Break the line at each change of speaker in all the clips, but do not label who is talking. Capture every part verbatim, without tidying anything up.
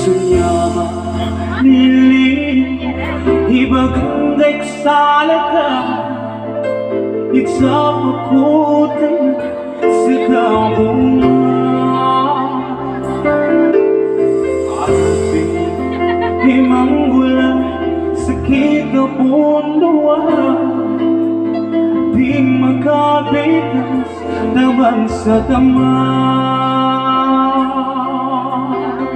Sunyama nili ibagay salaka itapakutin sa kabungan ating himanggulan sakit na punduan di makabitas naman sa taman.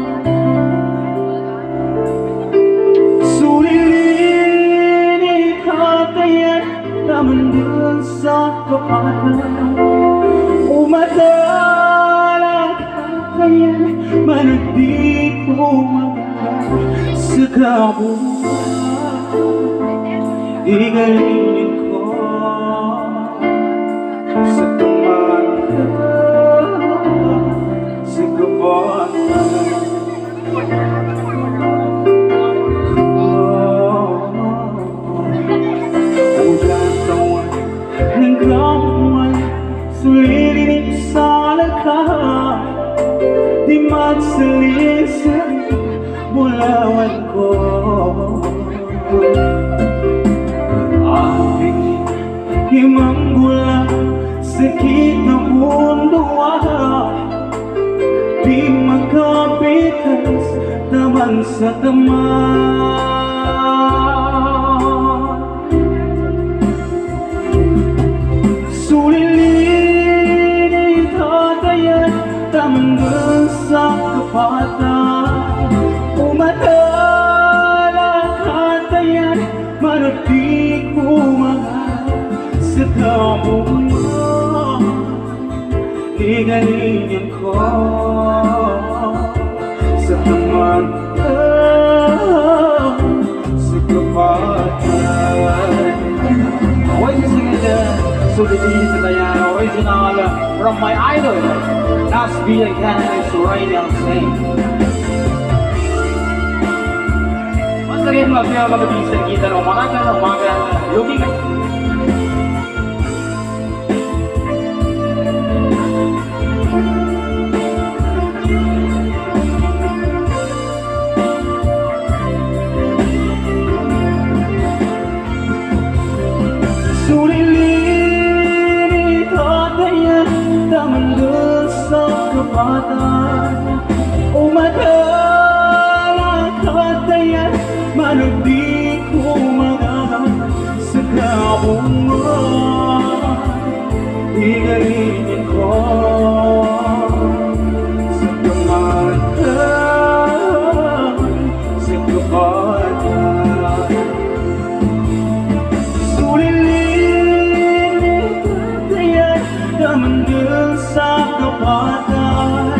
Sulilin ikatayan naman dun sa kapatan umadalang katayan managdi ko maganda sa kabungan igalingin ko sa tumaga sa kabungan. Sulilin sa lakad di magsalisan bulawan ko aking himanggulan sakit na munduan di makabitas naman sa taman. Tamang sa kapatan umadalang katayan manati ko mahal sa kabungan igalingin ko sa taman sa kapatan. Why is singing the Sulilin Ikatayan original from my idol Nasby and Canonist Ryan Singh. Once again, magpila magabisan kita ng umaga ng umaga looking at Sulilin ikatayan naman dun sa kapatan umadalang katayan managdi ko magana sa kabungan igalingin ko sa kamatan sa kapatan. Sulilin ikatayan naman dun sa kapatan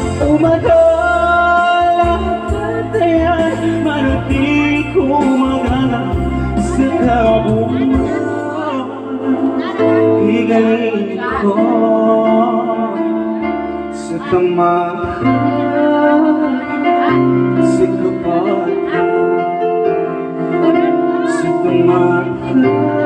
umadalang katayan manati ko magana sa kabungan igalingin ko sa tamahan sa kapatan sa tamahan